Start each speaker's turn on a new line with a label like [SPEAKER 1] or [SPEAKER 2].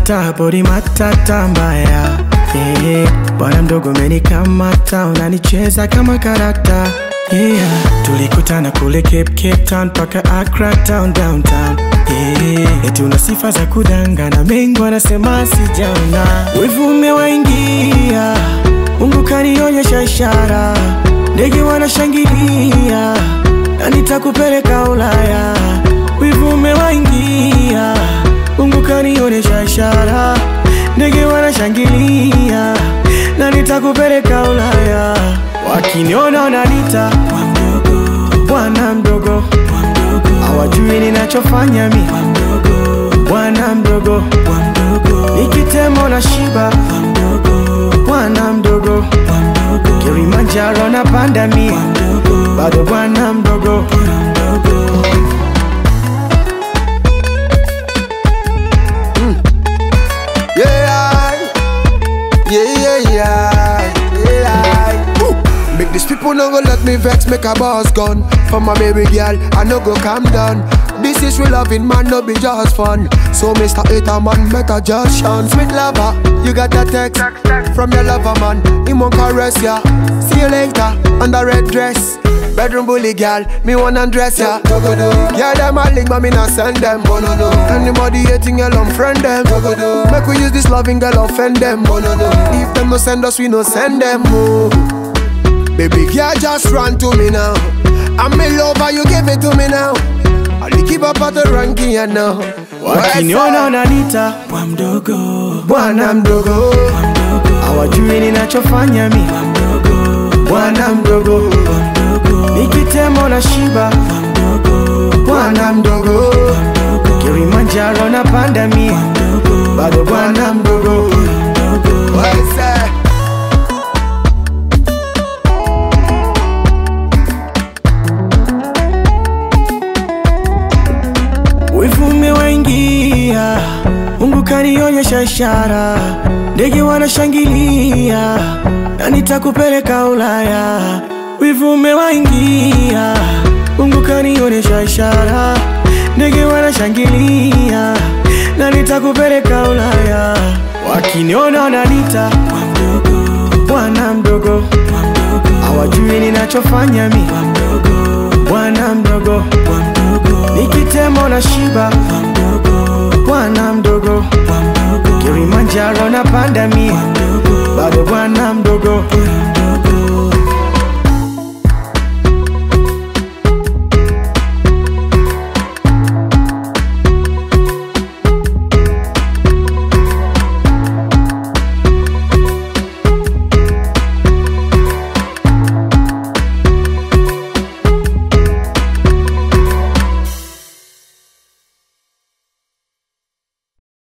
[SPEAKER 1] matata, body matata mbaya. Bwana mdogo umenikamata, unanicheza kama karata. Tulikutana kule Cape Town paka Accra town downtown. Eti una sifa za kudangana, mengi wanasema sijaona. Wivu umewaingia, Mungu kanionyesha ishara. Ndege wanashangilia, na nitakupeleka Ulaya. Wivu umewaingia, Mungu kanionyesha ishara. Ndege wanashangilia, na nitakupeleka Ulaya. Wakiniona wananiita bwana mdogo, hawajui ninachofanya mi bwana mdogo. Nikitemo na shiba bwana mdogo, Kilimanjaro na panda mi bado bwana mdogo.
[SPEAKER 2] Make these people no go let me vex, make a boss gun. For my baby girl, I no go calm down. This is real loving, man, no be just fun. So Mr. Hater man, better just shun. Sweet lover, you got that text from your lover man. He won't caress ya. See you later, on the red dress. Bedroom bully girl, me wanna undress ya. Yeah, them a link, but me not send them. Anybody hating girl, unfriend them. Make we use this loving girl, offend them. If them no send us, we no send them. Baby girl, just run to me now. I'm in love, you give it to me now. I'll keep up at the ranking, you know.
[SPEAKER 1] Wakiniona wananiita bwana mdogo, hawajui ninachofanya mi bwana mdogo. Nikitemo na shiba bwana mdogo, Kilimanjaro na panda mi bado bwana mdogo. Wivu umewaingia, Mungu kanionyesha ishara. Ndege wanashangilia, na nitakupeleka Ulaya. Wivu umewaingia, Mungu kanionyesha ishara. Ndege wanashangilia, na nitakupeleka Ulaya. Wakiniona wananiita bwana mdogo, hawajui ninachofanya mi bwana mdogo. Nikitemo na shiba bwana mdogo, Kilimanjaro na panda mi bado bwana mdogo.